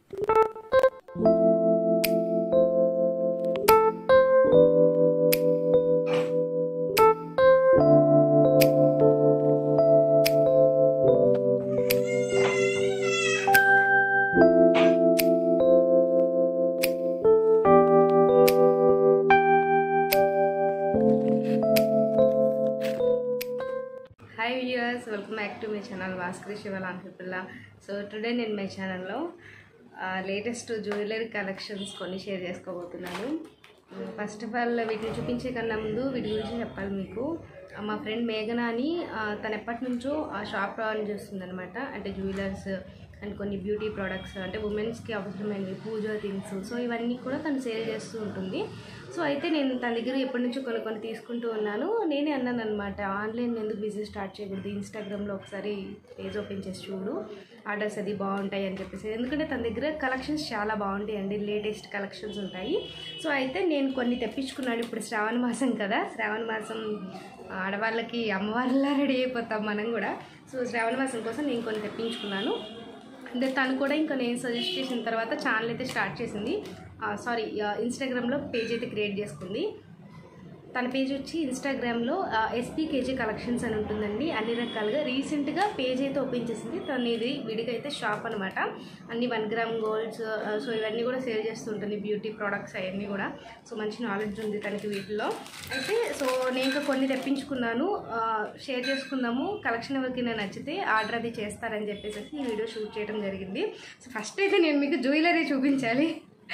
Hi viewers, welcome back to my channel Vaskari Shivalankripilla. So today in my channel lo latest jewelry collections konni share chesukobothunanu. First of all వీటిని చూపించే కన్నా ముందు వీటి గురించి చెప్పాలి మీకు. మా ఫ్రెండ్ మేఘనా అని తన ఎప్పటి నుంచో ఆ షాప్ రన్ చేస్తుందన్నమాట. అంటే జ్యువెలర్స్ అండ్ కొన్ని బ్యూటీ ప్రొడక్ట్స్ అంటే ఉమెన్స్కి అవసరమైనవి పూజా థింగ్స్, సో ఇవన్నీ కూడా తను సేల్ చేస్తూ ఉంటుంది. సో అయితే నేను తన దగ్గర ఎప్పటి నుంచో కొన్ని తీసుకుంటూ ఉన్నాను. నేనే అన్నాను అనమాట, ఆన్లైన్ ఎందుకు బిజినెస్ స్టార్ట్ చేయకూడదు, ఇన్స్టాగ్రామ్లో ఒకసారి పేజ్ ఓపెన్ చేసి చూడు, ఆర్డర్స్ అది బాగుంటాయి అని చెప్పేసి. ఎందుకంటే తన దగ్గర కలెక్షన్స్ చాలా బాగుంటాయండి, లేటెస్ట్ కలెక్షన్స్ ఉంటాయి. సో అయితే నేను కొన్ని తెప్పించుకున్నాను. ఇప్పుడు శ్రావణ మాసం కదా, శ్రావణ మాసం ఆడవాళ్ళకి అమ్మవారిలా రెడీ అయిపోతాం మనం కూడా. సో శ్రావణ మాసం కోసం నేను కొన్ని తెప్పించుకున్నాను. అంటే తను కూడా ఇంకా నేను సజెస్ట్ చేసిన తర్వాత ఛానల్ అయితే స్టార్ట్ చేసింది. ఇన్స్టాగ్రామ్లో పేజ్ అయితే క్రియేట్ చేసుకుంది. తన పేజ్ వచ్చి ఇన్స్టాగ్రామ్లో SPKJ కలెక్షన్స్ అని ఉంటుందండి. అన్ని రకాలుగా రీసెంట్గా పేజ్ అయితే ఓపెన్ చేసింది. తను ఇది విడిగా అయితే షాప్ అనమాట. అన్ని 1 గ్రామ్ గోల్డ్స్, సో ఇవన్నీ కూడా సేల్ చేస్తుంటుంది, బ్యూటీ ప్రోడక్ట్స్ అవన్నీ కూడా. సో మంచి నాలెడ్జ్ ఉంది తనకి వీటిలో. అయితే సో నేను ఇంకా కొన్ని తెప్పించుకున్నాను, షేర్ చేసుకుందాము. కలెక్షన్ ఎవరికైనా నచ్చితే ఆర్డర్ అది చేస్తారని చెప్పేసి ఈ వీడియో షూట్ చేయడం జరిగింది. సో ఫస్ట్ అయితే నేను మీకు జ్యువెలరీ చూపించాలి,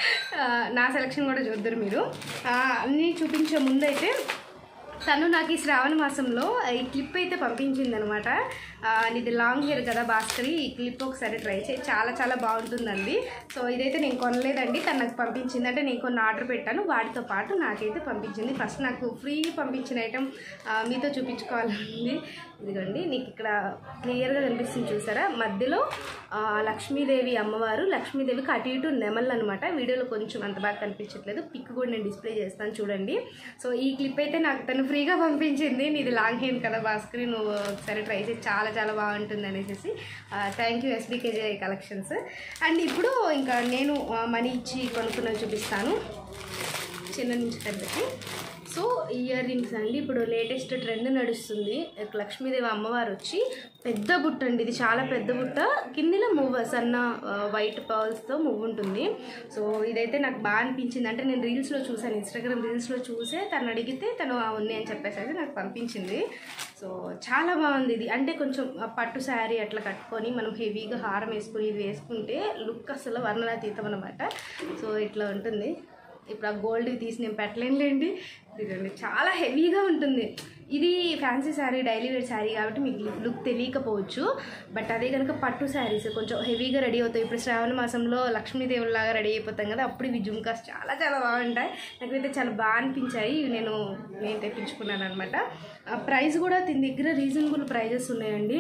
నా సెలెక్షన్ కూడా చూద్దరు మీరు. అన్నీ చూపించే ముందు అయితే తను నాకు ఈ శ్రావణ మాసంలో ఈ క్లిప్ అయితే పంపించింది అనమాట. ఇది లాంగ్ హెయిర్ కదా భాస్కరి, ఈ క్లిప్ ఒకసారి ట్రై చేయి, చాలా చాలా బాగుంటుందండి. సో ఇదైతే నేను కొనలేదండి, తను నాకు పంపించింది. అంటే నేను కొన్ని ఆర్డర్ పెట్టాను, వాటితో పాటు నాకైతే పంపించింది. ఫస్ట్ నాకు ఫ్రీ పంపించిన ఐటెం మీతో చూపించుకోవాలండి. ఇదిగోండి, నీకు ఇక్కడ క్లియర్గా కనిపిస్తుంది చూసారా, మధ్యలో లక్ష్మీదేవి అమ్మవారు, లక్ష్మీదేవికి అటు ఇటు నెమళ్ళు అనమాట. వీడియోలో కొంచెం అంత బాగా కనిపించట్లేదు, పిక్ కూడా నేను డిస్ప్లే చేస్తాను చూడండి. సో ఈ క్లిప్ అయితే నాకు తను ఫ్రీగా పంపించింది. నీది లాంగ్ హెయిర్ కదా భాస్కరి, నువ్వు ఒకసారి ట్రై చేసి చాలా చాలా బాగుంటుంది అనేసి. Thank you SPKJ collections. And ఇప్పుడు ఇంకా నేను మనీ ఇచ్చి కొనుక్కున్నది చూపిస్తాను, చిన్న నుంచి పెద్దకి. సో ఇయర్ రింగ్స్ అండి, ఇప్పుడు లేటెస్ట్ ట్రెండ్ నడుస్తుంది. లక్ష్మీదేవి అమ్మవారు వచ్చి పెద్ద బుట్ట అండి, ఇది చాలా పెద్ద బుట్ట, కిందిలో మువ్వ సన్న వైట్ పర్ల్స్తో మువ్వు ఉంటుంది. సో ఇదైతే నాకు బాగా అనిపించింది. అంటే నేను రీల్స్లో చూసాను, ఇన్స్టాగ్రామ్ రీల్స్లో చూసే తను అడిగితే తను ఉంది అని చెప్పేసి అయితే నాకు పంపించింది. సో చాలా బాగుంది ఇది. అంటే కొంచెం పట్టు శారీ అట్లా కట్టుకొని మనం హెవీగా హారం వేసుకొని ఇది వేసుకుంటే లుక్ అసలు వర్ణనాతీతం అనమాట. సో ఇట్లా ఉంటుంది. ఇప్పుడు ఆ గోల్డ్ తీసి నేను పెట్టలేనులేండి, ఇదండి చాలా హెవీగా ఉంటుంది. ఇది fancy sari, daily wear sari కాబట్టి మీకు లుక్ తెలియకపోవచ్చు. బట్ అదే కనుక పట్టు శారీస్ కొంచెం హెవీగా రెడీ అవుతాయి. ఇప్పుడు శ్రావణ మాసంలో లక్ష్మీదేవులాగా రెడీ అయిపోతాం కదా, అప్పుడు ఇవి జుమ్కాస్ చాలా చాలా బాగుంటాయి. నాకైతే చాలా బాగా అనిపించాయి. నేను తెప్పించుకున్నాను అనమాట. ప్రైస్ కూడా దీని దగ్గర రీజనబుల్ ప్రైజెస్ ఉన్నాయండి.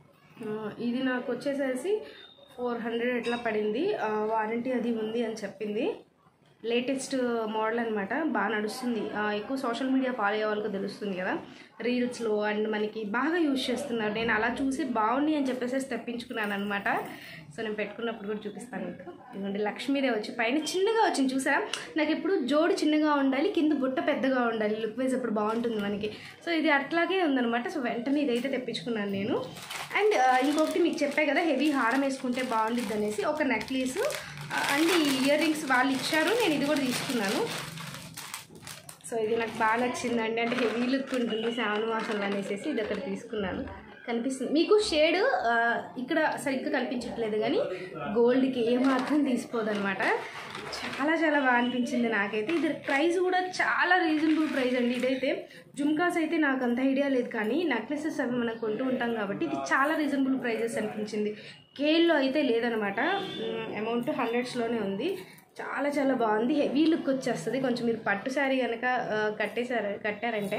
ఇది నాకు వచ్చేసేసి 400 ఎట్లా పడింది, వారంటీ అది ఉంది అని చెప్పింది. లేటెస్ట్ మోడల్ అనమాట, బాగా నడుస్తుంది. ఎక్కువ సోషల్ మీడియా ఫాలో అయ్యే వాళ్ళకి తెలుస్తుంది కదా, రీల్స్లో అండ్ మనకి బాగా యూజ్ చేస్తున్నారు. నేను అలా చూసి బాగుంది అని చెప్పేసి తెప్పించుకున్నాను అనమాట. సో నేను పెట్టుకున్నప్పుడు కూడా చూపిస్తాను మీకు. ఇదిగోండి, లక్ష్మీదేవి వచ్చి పైన చిన్నగా వచ్చింది చూసారా. నాకు ఎప్పుడు జోడు చిన్నగా ఉండాలి, కింద బుట్ట పెద్దగా ఉండాలి, లుక్ వైజ్ ఎప్పుడు బాగుంటుంది మనకి. సో ఇది అట్లాగే ఉందనమాట. సో వెంటనే ఇదైతే తెప్పించుకున్నాను నేను. అండ్ ఇంకొకటి మీకు చెప్పే కదా, హెవీ హారం వేసుకుంటే బాగుంటుంది అనేసి ఒక నెక్లెస్ అండ్ ఇయర్ రింగ్స్ వాళ్ళు ఇచ్చారు, నేను ఇది కూడా తీసుకున్నాను. సో ఇది నాకు బాగా నచ్చిందండి, అంటే హెవీ లుక్ ఉంటుంది శ్రావణ మాసంలో అనేసి ఇది ఒకటి తీసుకున్నాను. కనిపిస్తుంది మీకు షేడ్ ఇక్కడ సరిగ్గా కనిపించట్లేదు, కానీ గోల్డ్కి ఏమాత్రం తీసిపోదు అనమాట. చాలా చాలా బాగా అనిపించింది నాకైతే. ఇది ప్రైస్ కూడా చాలా రీజనబుల్ ప్రైస్ అండి. ఇదైతే జుమ్కాస్ అయితే నాకు అంత ఐడియా లేదు, కానీ నెక్లెసెస్ అవి మనం కొంటూ ఉంటాం కాబట్టి ఇది చాలా రీజనబుల్ ప్రైజెస్ అనిపించింది. కేల్లో అయితే లేదనమాట, అమౌంట్ 100స్లోనే ఉంది. చాలా చాలా బాగుంది, హెవీ లుక్ వచ్చేస్తుంది. కొంచెం మీరు పట్టు శారీ కనుక కట్టారంటే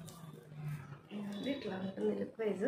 ఇట్లా ఉంటుంది లుక్ వైజ్.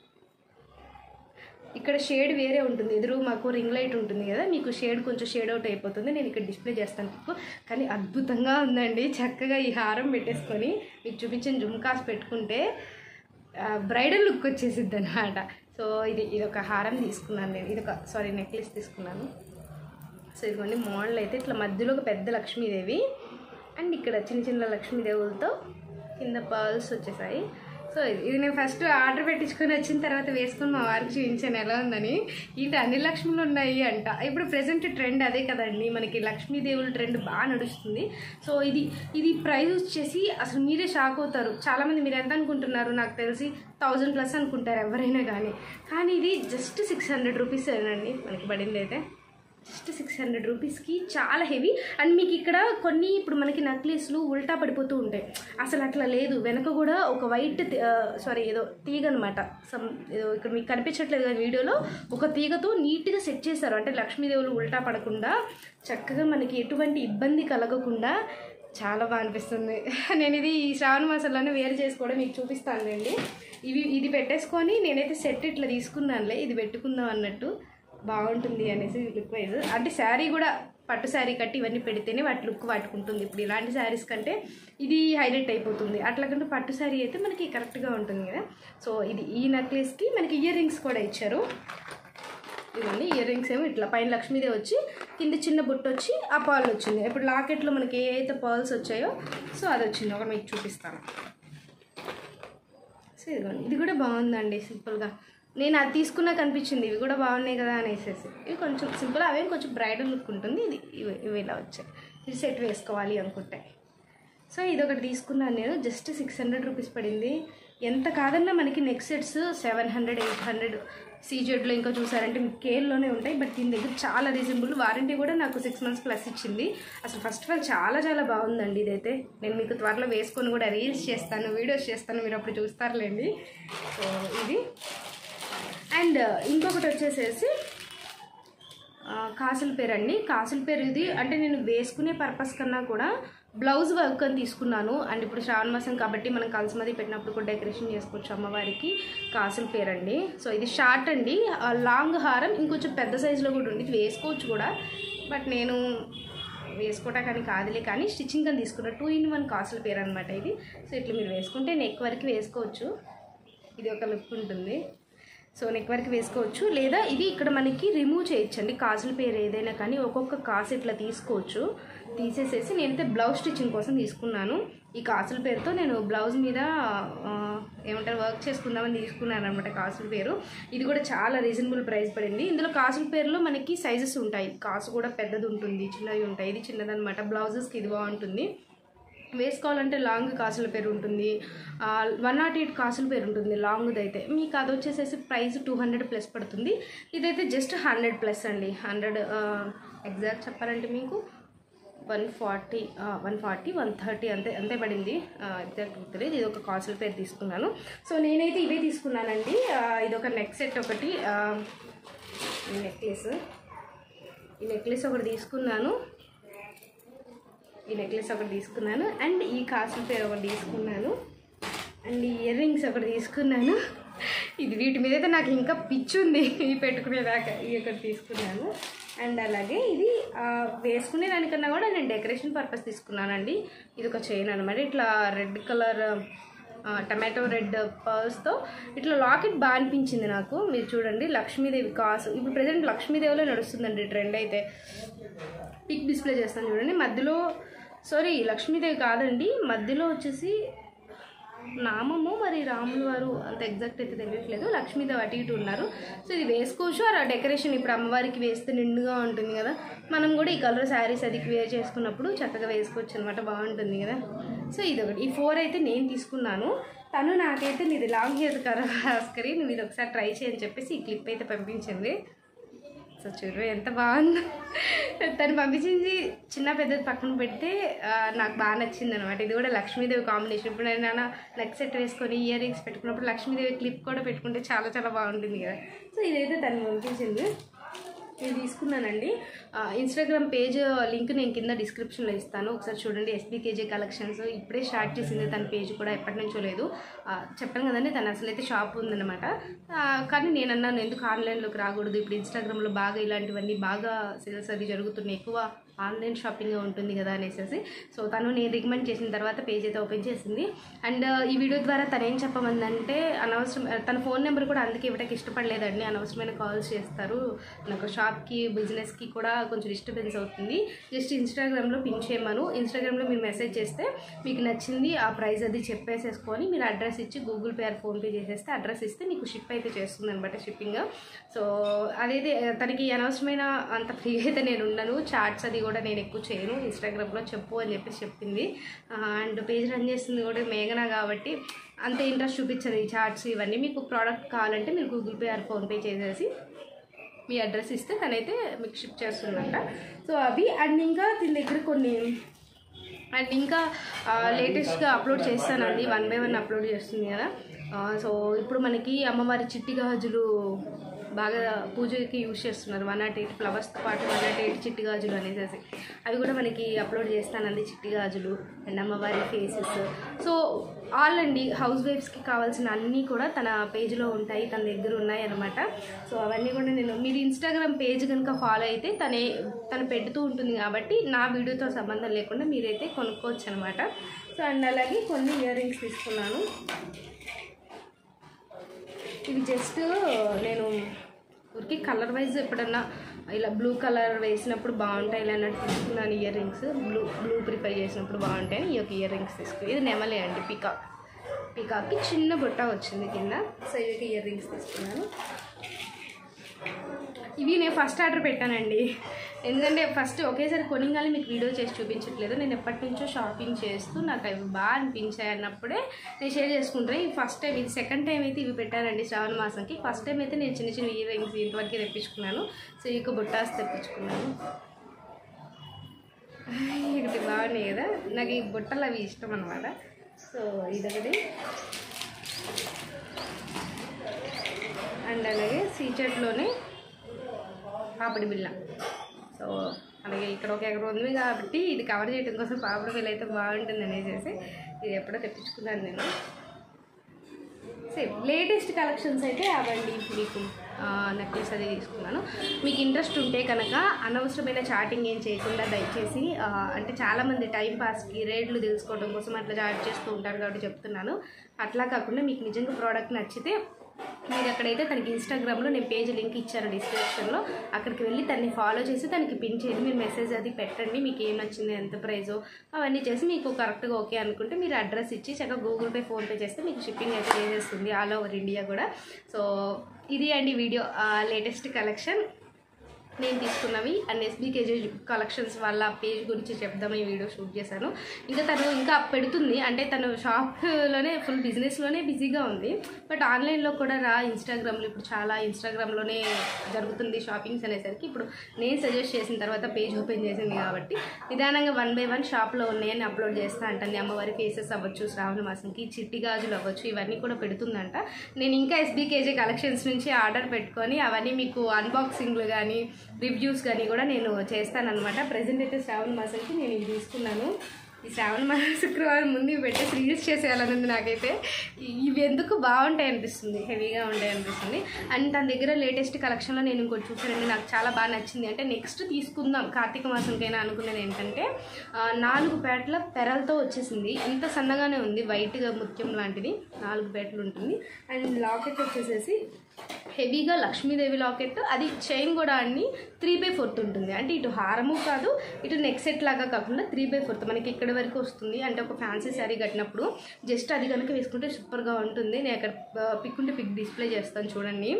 ఇక్కడ షేడ్ వేరే ఉంటుంది, ఎదురు మాకు రింగ్ లైట్ ఉంటుంది కదా, మీకు షేడ్ కొంచెం షేడ్ అవుట్ అయిపోతుంది. నేను ఇక్కడ డిస్ప్లే చేస్తాను మీకు. కానీ అద్భుతంగా ఉందండి, చక్కగా ఈ హారం పెట్టేసుకొని మీకు చూపించిన జుమ్కాస్ పెట్టుకుంటే బ్రైడల్ లుక్ వచ్చేసిద్ది అనమాట. సో ఇది ఒక హారం తీసుకున్నాను నేను, నెక్లెస్ తీసుకున్నాను. సో ఇదిగోండి మోడల్ అయితే ఇట్లా మధ్యలో ఒక పెద్ద లక్ష్మీదేవి అండ్ ఇక్కడ చిన్న చిన్న లక్ష్మీదేవులతో కింద పర్ల్స్ వచ్చేసాయి. సో ఇది నేను ఫస్ట్ ఆర్డర్ పెట్టించుకొని వచ్చిన తర్వాత వేసుకొని మా వారికి చూపించాను ఎలా ఉందని. ఇటు అన్ని లక్ష్ములు ఉన్నాయి అంట. ఇప్పుడు ప్రెసెంట్ ట్రెండ్ అదే కదండి, మనకి లక్ష్మీదేవుల ట్రెండ్ బాగా నడుస్తుంది. సో ఇది ప్రైస్ వచ్చేసి అసలు మీరే షాక్ అవుతారు. చాలామంది మీరు ఎంత అనుకుంటున్నారు, నాకు తెలిసి 1000+ అనుకుంటారు ఎవరైనా కానీ ఇది జస్ట్ 600 రూపీస్ అండి మనకి పడింది అయితే. జస్ట్ 600 రూపీస్కి చాలా హెవీ. అండ్ మీకు ఇక్కడ కొన్ని ఇప్పుడు మనకి నెక్లెస్లు ఉల్టా పడిపోతూ ఉంటాయి, అసలు అట్లా లేదు. వెనక కూడా ఒక వైట్ ఏదో తీగ అనమాట, ఏదో ఇక్కడ మీకు కనిపించట్లేదు కానీ వీడియోలో ఒక తీగతో నీట్గా సెట్ చేశారు. అంటే లక్ష్మీదేవులు ఉల్టా పడకుండా చక్కగా మనకి ఎటువంటి ఇబ్బంది కలగకుండా చాలా బాగా అనిపిస్తుంది. నేను ఇది ఈ శ్రావణ మాసంలోనే వేరు చేసుకోవడం మీకు చూపిస్తానులేండి. ఇది పెట్టేసుకొని నేనైతే సెట్ ఇట్లా తీసుకున్నానులే, ఇది పెట్టుకుందాం అన్నట్టు బాగుంటుంది అనేసి లుక్ వైజ్. అంటే శారీ కూడా పట్టు శారీ కట్టి ఇవన్నీ పెడితేనే వాటి లుక్ వాటుకుంటుంది. ఇప్పుడు ఇలాంటి శారీస్ కంటే ఇది హైలైట్ అయిపోతుంది. అట్లాగంటే పట్టు శారీ అయితే మనకి కరెక్ట్గా ఉంటుంది కదా. సో ఈ నెక్లెస్కి మనకి ఇయర్ రింగ్స్ కూడా ఇచ్చారు. ఇవన్నీ ఇయర్ రింగ్స్ ఏమో ఇట్లా పైన లక్ష్మీదేవి వచ్చి కింద చిన్న బుట్ట వచ్చి ఆ పర్ల్ వచ్చింది. ఇప్పుడు లాకెట్లో మనకి ఏ అయితే పర్ల్స్ వచ్చాయో సో అది వచ్చింది, ఒకటి మీకు చూపిస్తాను. సో ఇదిగోండి, ఇది కూడా బాగుందండి సింపుల్గా. నేను అది తీసుకున్నా కనిపించింది ఇవి కూడా బాగున్నాయి కదా అనేసేసి. ఇవి కొంచెం సింపుల్, అవేం కొంచెం బ్రైడల్ లుక్ ఉంటుంది. ఇవి ఇలా వచ్చాయి. ఇది సెట్ వేసుకోవాలి అనుకుంటే. సో ఇది ఒకటి తీసుకున్నాను నేను, జస్ట్ 600 రూపీస్ పడింది. ఎంత కాదన్నా మనకి నెక్ సెట్స్ 700, 800 సీజెడ్లో ఇంకా చూసారంటే మీకు కేర్లోనే ఉంటాయి. బట్ దీని దగ్గర చాలా రీజనబుల్. వారంటీ కూడా నాకు 6 months ప్లస్ ఇచ్చింది. అసలు ఫస్ట్ ఆఫ్ ఆల్ చాలా చాలా బాగుందండి ఇదైతే. నేను మీకు త్వరలో వేసుకొని కూడా రీల్స్ చేస్తాను, వీడియోస్ చేస్తాను, మీరు అప్పుడు చూస్తారులేండి. సో ఇది అండ్ ఇంకొకటి వచ్చేసేసి కాసుల పేరు అండి. కాసుల పేరు ఇది అంటే నేను వేసుకునే పర్పస్ కన్నా కూడా బ్లౌజ్ వర్క్ అని తీసుకున్నాను. అండ్ ఇప్పుడు శ్రావణ మాసం కాబట్టి మనం కలసమది పెట్టినప్పుడు కూడా డెకరేషన్ చేసుకోవచ్చు అమ్మవారికి. కాసుల పేరు అండి. సో ఇది షార్ట్ అండి, లాంగ్ హారం, ఇంకొంచెం పెద్ద సైజులో కూడా ఉంది. ఇది వేసుకోవచ్చు కూడా, బట్ నేను వేసుకోవటానికి కాదులే కానీ స్టిచ్చింగ్ అని తీసుకున్నా. 2-in-1 కాసుల పేరు అనమాట ఇది. సో ఇట్లా మీరు వేసుకుంటే నెక్ వరకు వేసుకోవచ్చు. ఇది ఒక లుక్ ఉంటుంది. సో నెక్ వరకు వేసుకోవచ్చు, లేదా ఇది ఇక్కడ మనకి రిమూవ్ చేయొచ్చండి. కాజుల పేరు ఏదైనా కానీ ఒక్కొక్క కాసు ఇట్లా తీసుకోవచ్చు. తీసేసేసి నేనైతే బ్లౌజ్ స్టిచ్చింగ్ కోసం తీసుకున్నాను. ఈ కాసుల పేరుతో నేను బ్లౌజ్ మీద ఏమంటారు వర్క్ చేసుకుందామని తీసుకున్నాను అనమాట కాసుల పేరు. ఇది కూడా చాలా రీజనబుల్ ప్రైస్ పడింది. ఇందులో కాసుల పేరులో మనకి సైజెస్ ఉంటాయి. కాసు కూడా పెద్దది ఉంటుంది, చిన్నవి ఉంటాయి. ఇది చిన్నదనమాట. బ్లౌజెస్కి ఇది బాగుంటుంది. వేసుకోవాలంటే లాంగ్ కాసుల పేరు ఉంటుంది, 108 కాసుల పేరు ఉంటుంది లాంగ్ది అయితే. మీకు అది వచ్చేసేసి ప్రైస్ 200+ పడుతుంది. ఇదైతే జస్ట్ 100+ అండి. 100 ఎగ్జాక్ట్ చెప్పాలంటే మీకు 140, 130 అంతే పడింది. ఎగ్జాక్ట్ గుర్తులేదు. ఇది ఒక కాసుల పేరు తీసుకున్నాను. సో నేనైతే ఇవే తీసుకున్నానండి. ఇది ఒక నెక్ సెట్ ఒకటి, ఈ నెక్లెస్ ఒకటి తీసుకున్నాను. అండ్ ఈ కాసుల పేరు ఒకటి తీసుకున్నాను. అండ్ ఈ ఇయర్ రింగ్స్ ఒకటి తీసుకున్నాను. ఇది వీటి మీద అయితే నాకు ఇంకా పిచ్చి ఉంది ఈ పెట్టుకునేదాకా. ఇది ఒకటి తీసుకున్నాను. అండ్ అలాగే ఇది వేసుకునే దానికన్నా కూడా నేను డెకరేషన్ పర్పస్ తీసుకున్నానండి. ఇది ఒక చైన్ అనమాట. ఇట్లా రెడ్ కలర్ టమాటో రెడ్ పర్ల్స్తో ఇట్లా లాకెట్ బాగా అనిపించింది నాకు. మీరు చూడండి, లక్ష్మీదేవి కాసు. ఇప్పుడు ప్రజెంట్ లక్ష్మీదేవిలో నడుస్తుందండి ట్రెండ్ అయితే. పిక్ డిస్ప్లే చేస్తాను చూడండి. మధ్యలో లక్ష్మీదేవి కాదండి, మధ్యలో వచ్చేసి నామము, మరి రాముల వారు అంత ఎగ్జాక్ట్ అయితే తెలియట్లేదు. లక్ష్మీదేవి అటు ఇటు ఉన్నారు. సో ఇది వేసుకోవచ్చు. ఆ డెకరేషన్ ఇప్పుడు అమ్మవారికి వేస్తే నిండుగా ఉంటుంది కదా. మనం కూడా ఈ కలర్ శారీస్ అది వేర్ చేసుకున్నప్పుడు చక్కగా వేసుకోవచ్చు అనమాట. బాగుంటుంది కదా. సో ఇది ఒకటి. ఈ 4 అయితే నేను తీసుకున్నాను. తను నాకైతే నీది లాంగ్ హెయిర్ భాస్కరి, నువ్వు ఇది ఒకసారి ట్రై చేయని చెప్పేసి ఈ క్లిప్ అయితే పంపించింది. సో చూడు ఎంత బాగుందో. తను పంపించింది చిన్న పెద్దది పక్కన పెడితే నాకు బాగా నచ్చింది అనమాట. ఇది కూడా లక్ష్మీదేవి కాంబినేషన్. ఇప్పుడు నేను నెక్ సెట్ వేసుకొని ఇయర్ రింగ్స్ పెట్టుకున్నప్పుడు లక్ష్మీదేవి క్లిప్ కూడా పెట్టుకుంటే చాలా చాలా బాగుంటుంది కదా. సో ఇదైతే తను పంపించింది, నేను తీసుకున్నానండి. ఇన్స్టాగ్రామ్ పేజ్ లింక్ నేను కింద డిస్క్రిప్షన్లో ఇస్తాను, ఒకసారి చూడండి. SBKJ కలెక్షన్స్ ఇప్పుడే స్టార్ట్ చేసింది తన పేజ్ కూడా, ఎప్పటి నుంచో లేదు. చెప్పాను కదండి, తను అసలు అయితే షాప్ ఉందన్నమాట. కానీ నేను అన్నాను ఎందుకు ఆన్లైన్లోకి రాకూడదు, ఇప్పుడు ఇన్స్టాగ్రామ్లో బాగా ఇలాంటివన్నీ బాగా సేల్స్ అది జరుగుతున్నాయి, ఎక్కువ ఆన్లైన్ షాపింగ్ ఉంటుంది కదా అనేసి. సో తను నేను రికమెండ్ చేసిన తర్వాత పేజ్ అయితే ఓపెన్ చేసింది. అండ్ ఈ వీడియో ద్వారా తను ఏం చెప్పమందంటే, అనవసరం తన ఫోన్ నెంబర్ కూడా అందుకే ఇవ్వడానికి ఇష్టపడలేదండి. అనవసరమైన కాల్స్ చేస్తారు, నాకు షాప్ షాప్కి బిజినెస్కి కూడా కొంచెం డిస్టర్బెన్స్ అవుతుంది. జస్ట్ ఇన్స్టాగ్రామ్లో పిన్ చేయమను. ఇన్స్టాగ్రామ్లో మీరు మెసేజ్ చేస్తే మీకు నచ్చింది ఆ ప్రైస్ అది చెప్పేసేసుకొని మీరు అడ్రస్ ఇచ్చి గూగుల్ పే ఆర్ ఫోన్పే చేసేస్తే అడ్రస్ ఇస్తే మీకు షిప్ అయితే చేస్తుంది అనమాట, షిప్పింగ్. సో అదైతే తనకి అనవసరమైన అంత ఫ్రీ అయితే నేను ఉండను. చాట్స్ అది కూడా నేను ఎక్కువ చేయను. ఇన్స్టాగ్రామ్లో చెప్పు అని చెప్పేసి చెప్పింది. అండ్ పేజ్ రన్ చేస్తుంది కూడా మేఘనా కాబట్టి అంత ఇంట్రెస్ట్ చూపించదు ఈ చాట్స్ ఇవన్నీ. మీకు ప్రోడక్ట్ కావాలంటే మీరు గూగుల్ పే ఆర్ ఫోన్పే చేసేసి మీ అడ్రస్ ఇస్తే తనైతే మీకు షిప్ చేస్తుందంట. సో అవి అండ్ ఇంకా దీని దగ్గర కొన్ని అండ్ ఇంకా లేటెస్ట్గా అప్లోడ్ చేస్తానండి, 1 by 1 అప్లోడ్ చేస్తుంది కదా. సో ఇప్పుడు మనకి అమ్మవారి చిట్టి గాజులు బాగా పూజకి యూజ్ చేస్తున్నారు. 108 ఫ్లవర్స్తో పాటు 108 చిట్టి గాజులు అనేసి అవి కూడా మనకి అప్లోడ్ చేస్తానండి. చిట్టి గాజులు అండ్ అమ్మవారి ఫేసెస్. సో ఆల్ అండి హౌస్ వైఫ్స్కి కావాల్సిన అన్నీ కూడా తన పేజ్లో ఉంటాయి, తన దగ్గర ఉన్నాయి అనమాట. సో అవన్నీ కూడా మీరు ఇన్స్టాగ్రామ్ పేజ్ కనుక ఫాలో అయితే తను పెడుతూ ఉంటుంది కాబట్టి నా వీడియోతో సంబంధం లేకుండా మీరైతే కొనుక్కోవచ్చు అనమాట. సో అండ్ అలాగే కొన్ని ఇయర్ రింగ్స్ తీసుకున్నాను. ఇవి జస్ట్ నేను ఊరికి కలర్ వైజ్ ఎప్పుడన్నా ఇలా బ్లూ కలర్ వేసినప్పుడు బాగుంటాయి ఇలా అన్నట్టు తీసుకున్నాను. ఇయర్ రింగ్స్ బ్లూ ప్రిఫర్ చేసినప్పుడు బాగుంటాయి. ఈ యొక్క ఇయర్ రింగ్స్ తీసుకుని ఇది నెమలే అండి, పీకాక్కి చిన్న బుట్ట వచ్చింది కింద. సో ఇవి ఇయర్ రింగ్స్ తీసుకున్నాను. ఇవి నేను ఫస్ట్ ఆర్డర్ పెట్టానండి, ఎందుకంటే ఫస్ట్ ఒకేసారి కొనిగానే మీకు వీడియో చేసి చూపించట్లేదు. నేను ఎప్పటి నుంచో షాపింగ్ చేస్తూ నాకు అవి బాగా అనిపించాయి అన్నప్పుడే నేను షేర్ చేసుకుంటాను. ఇది ఫస్ట్ టైం, ఇది సెకండ్ టైం అయితే ఇవి పెట్టానండి శ్రావణ మాసంకి. ఫస్ట్ టైం అయితే నేను చిన్న చిన్న ఇయర్ రింగ్స్ ఇంతవరకు తెప్పించుకున్నాను. సో ఇక బుట్టాస్ తెప్పించుకున్నాను. ఒకటి బాగున్నాయి కదా, నాకు ఈ బుట్టలు అవి ఇష్టం అనమాట. సో ఇదొకటి అండ్ అలాగే సీచెట్లోనే పాపడి బిళ్ళ. సో అలాగే ఇక్కడ ఒక ఎకరం ఉంది కాబట్టి ఇది కవర్ చేయడం కోసం పాపడి బిళ్ళ అయితే బాగుంటుంది అనేసి ఇది ఎప్పుడో తెప్పించుకున్నాను నేను. సేమ్ లేటెస్ట్ కలెక్షన్స్ అయితే అవండి. మీకు నెక్లెస్ అది తీసుకున్నాను. మీకు ఇంట్రెస్ట్ ఉంటే కనుక అనవసరమైన చాటింగ్ ఏం చేయకుండా దయచేసి అంటే చాలామంది టైంపాస్కి రేట్లు తెలుసుకోవడం కోసం అట్లా చాట్ చేస్తూ ఉంటారు కాబట్టి చెప్తున్నాను. అట్లా కాకుండా మీకు నిజంగా ప్రోడక్ట్ నచ్చితే మీరు అక్కడైతే తనకి ఇన్స్టాగ్రామ్లో నేను పేజ్ లింక్ ఇచ్చాను డిస్క్రిప్షన్లో, అక్కడికి వెళ్ళి తనని ఫాలో చేసి తనకి పిన్ చేయండి. మీరు మెసేజ్ అది పెట్టండి, మీకు ఏం నచ్చింది, ఎంత ప్రైజో అవన్నీ చేసి మీకు కరెక్ట్గా ఓకే అనుకుంటే మీరు అడ్రస్ ఇచ్చి చక్కగా గూగుల్ పే ఫోన్పే చేస్తే మీకు షిప్పింగ్ అయితే చేసేస్తుంది ఆల్ ఓవర్ ఇండియా కూడా. సో ఇది అండి వీడియో లేటెస్ట్ కలెక్షన్ నేను తీసుకున్నవి అండ్ ఎస్బీకేజీ కలెక్షన్స్ వాళ్ళ పేజ్ గురించి చెప్దామని వీడియో షూట్ చేశాను. ఇంకా తను ఇంకా పెడుతుంది, అంటే తను షాప్లోనే ఫుల్ బిజినెస్లోనే బిజీగా ఉంది. బట్ ఆన్లైన్లో కూడా ఇన్స్టాగ్రామ్లో ఇప్పుడు చాలా ఇన్స్టాగ్రామ్లోనే జరుగుతుంది షాపింగ్స్ అనేసరికి ఇప్పుడు నేను సజెస్ట్ చేసిన తర్వాత పేజ్ ఓపెన్ చేసింది కాబట్టి నిదానంగా 1 by 1 షాప్లో ఉన్నాయని అప్లోడ్ చేస్తా అంటండి. అమ్మవారి ఫేసెస్ అవ్వచ్చు, శ్రావణ మాసంకి చిట్టి గాజులు అవ్వచ్చు, ఇవన్నీ కూడా పెడుతుందంట. నేను ఇంకా ఎస్బీకేజీ కలెక్షన్స్ నుంచి ఆర్డర్ పెట్టుకొని అవన్నీ మీకు అన్బాక్సింగ్లు కానీ రివ్యూస్ కానీ కూడా నేను చేస్తానన్నమాట. ప్రజెంట్ అయితే శ్రావణ మాసంకి నేను ఇవి తీసుకున్నాను. ఈ శ్రావణ మాస శుక్రవారం ముందు ఇవి పెట్టేసి రీల్స్ చేసేయాలనుంది నాకైతే. ఇవి ఎందుకు బాగుంటాయి అనిపిస్తుంది, హెవీగా ఉంటాయి అనిపిస్తుంది. అండ్ తన దగ్గర లేటెస్ట్ కలెక్షన్లో నేను ఇంకోటి చూసానండి, నాకు చాలా బాగా నచ్చింది. అంటే నెక్స్ట్ తీసుకుందాం కార్తీక మాసంకైనా అనుకునేది ఏంటంటే 4 పేటల పెరలతో వచ్చేసింది. ఇంత సన్నగానే ఉంది, వైట్గా ముత్యం లాంటిది 4 పేటలు ఉంటుంది. అండ్ లాకెట్ వచ్చేసేసి హెవీగా లక్ష్మీదేవి లాకెట్, అది చైన్ కూడా అన్ని 3/4 ఉంటుంది. అంటే ఇటు హారము కాదు, ఇటు నెక్ సెట్ లాగా కాకుండా 3/4 మనకి ఇక్కడ వరకు వస్తుంది. అంటే ఒక ఫ్యాన్సీ శారీ కట్టినప్పుడు జస్ట్ అది కనుక వేసుకుంటే సూపర్గా ఉంటుంది. నేను అక్కడ పిక్ ఉంటే పిక్ డిస్ప్లే చేస్తాను చూడండి.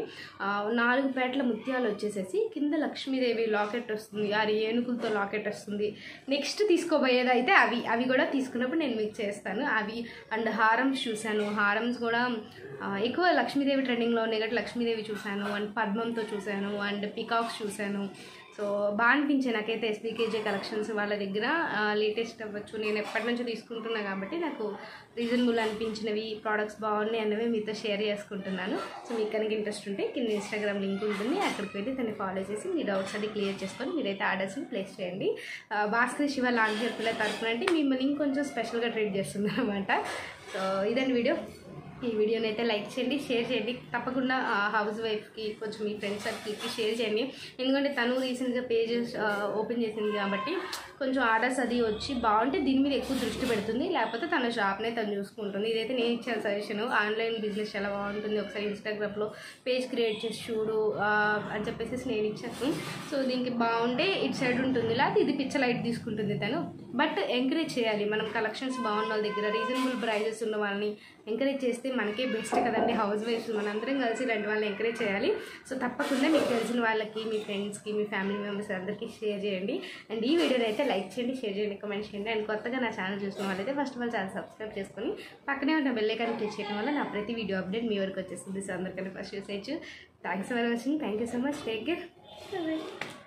4 పేటల ముత్యాలు వచ్చేసేసి కింద లక్ష్మీదేవి లాకెట్ వస్తుంది, 6 ఏనుగులతో లాకెట్ వస్తుంది. నెక్స్ట్ తీసుకోబోయేది అయితే అవి కూడా తీసుకున్నప్పుడు నేను మీకు చేస్తాను అవి. అండ్ హారమ్స్ చూశాను, హారమ్స్ కూడా ఎక్కువ లక్ష్మీదేవి ట్రెండింగ్లో ఉన్నాయి కాబట్టి లక్ష్మీదేవి చూశాను, అండ్ పద్మంతో చూశాను, అండ్ పికాక్స్ చూశాను. సో బాగా అనిపించాయి నాకైతే ఎస్బీకేజీ కలెక్షన్స్ వాళ్ళ దగ్గర. లేటెస్ట్ అవ్వచ్చు, నేను ఎప్పటి నుంచో తీసుకుంటున్నా కాబట్టి నాకు రీజనబుల్ అనిపించినవి, ప్రోడక్ట్స్ బాగున్నాయి అన్నవి మీతో షేర్ చేసుకుంటున్నాను. సో మీకు కనుక ఇంట్రెస్ట్ ఉంటే కింద ఇన్స్టాగ్రామ్ లింక్ ఉంటుంది, అక్కడికి వెళ్ళి దాన్ని ఫాలో చేసి మీ డౌట్స్ అది క్లియర్ చేసుకొని మీరైతే ఆర్డర్స్ని ప్లేస్ చేయండి. భాస్కర్ శివ లాంటి పిల్లల తరఫున అంటే మిమ్మల్ని ఇంకొంచెం స్పెషల్గా ట్రీట్ చేస్తుంది అనమాట. సో ఇదండి వీడియో. ఈ వీడియోని అయితే లైక్ చేయండి, షేర్ చేయండి. తప్పకుండా హౌస్ వైఫ్కి కొంచెం మీ ఫ్రెండ్స్ సర్కిల్కి షేర్ చేయండి. ఎందుకంటే తను రీసెంట్గా పేజెస్ ఓపెన్ చేసింది కాబట్టి కొంచెం ఆర్డర్స్ అది వచ్చి బాగుంటే దీని మీద ఎక్కువ దృష్టి పెడుతుంది, లేకపోతే తన షాప్నే తను చూసుకుంటుంది. ఇదైతే నేను ఇచ్చిన సజెషన్. ఆన్లైన్ బిజినెస్ చాలా బాగుంటుంది, ఒకసారి ఇన్స్టాగ్రామ్లో పేజ్ క్రియేట్ చేసి చూడు అని చెప్పేసి నేను ఇచ్చాను. సో దీనికి బాగుంటే ఇటు సైడ్ ఉంటుంది, లేకపోతే ఇది పిచ్చ లైట్ తీసుకుంటుంది తను. బట్ ఎంకరేజ్ చేయాలి మనం, కలెక్షన్స్ బాగున్న వాళ్ళ దగ్గర రీజనబుల్ ప్రైజెస్ ఉన్న వాళ్ళని ఎంకరేజ్ చేస్తే మనకే బెస్ట్ కదండి. హౌస్ వైఫ్స్ మనందరం కలిసి ఇలాంటి వాళ్ళని ఎంకరేజ్ చేయాలి. సో తప్పకుండా మీకు తెలిసిన వాళ్ళకి, మీ ఫ్రెండ్స్కి, మీ ఫ్యామిలీ మెంబర్స్ అందరికీ షేర్ చేయండి. అండ్ ఈ వీడియోని అయితే లైక్ చేయండి, షేర్ చేయండి, కామెంట్ చేయండి. అండ్ కొత్తగా నా ఛానల్ చూసిన వాళ్ళైతే first of all channel subscribe చేసుకొని పక్కనే ఉన్న బెల్ ఐకాన్ క్లిక్ చేయడం వల్ల నా ప్రతి వీడియో అప్డేట్ మీ వరకు వచ్చేస్తుంది. సో అందరికన్నా ఫస్ట్ చూసేయచ్చు. Thanks for watching. Thank you so much. Take care.